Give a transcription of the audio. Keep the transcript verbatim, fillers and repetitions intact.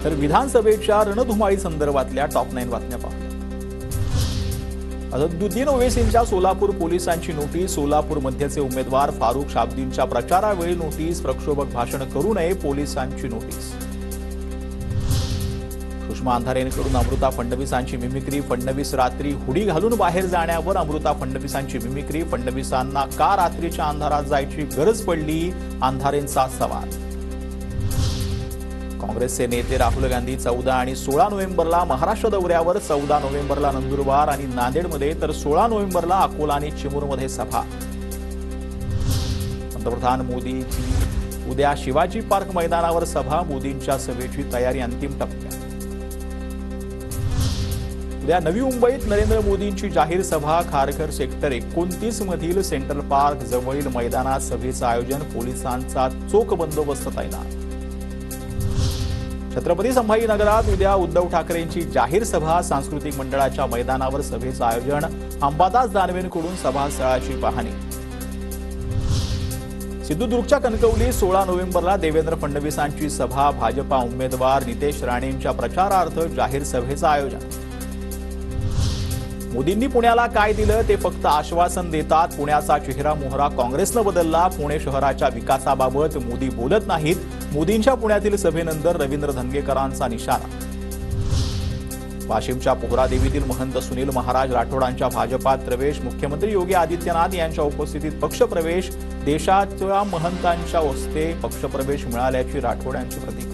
तर विधानसभेच्या रणधुमाळी संदर्भातल्या टॉप नाईन बातम्या पाहूया। अझदुद्दीन ओवेसींच्या सोलापूर पोलिसांची नोटीस। सोलापूर मध्यचे उमेदवार फारुख शाब्दींच्या प्रचारावेळी नोटीस। प्रक्षोभक भाषण करू नये, पोलिसांची नोटीस। सुषमा अंधारेंकडून अमृता फडणवीसांची मिमिक्री। फडणवीस रात्री हुडी घालून बाहेर जाण्यावर अमृता फडणवीसांची मिमिक्री। फडणवीसांना का रात्रीच्या अंधारात जायची गरज पडली, अंधारेंचा सवाल। काँग्रेसचे नेते राहुल गांधी चौदा आणि सोळा नोव्हेंबरला महाराष्ट्र दौऱ्यावर। चौदा नोव्हेंबरला नंदुरबार आणि नांदेडमध्ये तर सोळा नोव्हेंबरला अकोला आणि चिमूरमध्ये सभा। पंतप्रधान मोदींची उद्या शिवाजी पार्क मैदानावर सभा। मोदींच्या सभेची तयारी अंतिम टप्प्यात। उद्या नवी मुंबईत नरेंद्र मोदींची जाहीर सभा। खारघर सेक्टर एकोणतीस मधील सेंट्रल पार्क जवळील मैदानात सभेचं आयोजन। पोलिसांचा चोख बंदोबस्त तैनात। छत्रपती संभाजीनगरात उद्या उद्धव ठाकरेंची जाहीर सभा। सांस्कृतिक मंडळाच्या मैदानावर सभेचं आयोजन। अंबादास दानवेंकडून सभास्थळाची पाहणी। सिंधुदुर्गच्या कणकवली सोळा नोव्हेंबरला देवेंद्र फडणवीसांची सभा। भाजपा उमेदवार नितेश राणेंच्या प्रचारार्थ जाहीर सभेचं आयोजन। मोदींनी पुण्याला काय दिलं ते फक्त आश्वासन देतात। पुण्याचा चेहरा मोहरा काँग्रेसनं बदलला। पुणे शहराच्या विकासाबाबत मोदी बोलत नाहीत। मोदींच्या पुण्यातील सभेनंतर रवींद्र धंगेकरांचा निशाणा। वाशिमच्या पोहरादेवीतील महंत सुनील महाराज राठोडांच्या भाजपात प्रवेश। मुख्यमंत्री योगी आदित्यनाथ यांच्या उपस्थितीत पक्षप्रवेश। देशाच्या महंतांच्या हस्ते पक्षप्रवेश मिळाल्याची राठोड यांची प्रतिक्रिया।